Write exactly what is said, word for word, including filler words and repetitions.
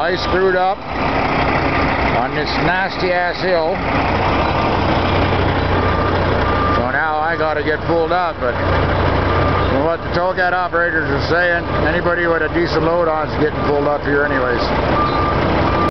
I screwed up on this nasty ass hill. So now I gotta get pulled up, but from what the towcat operators are saying, anybody with a decent load on is getting pulled up here anyways.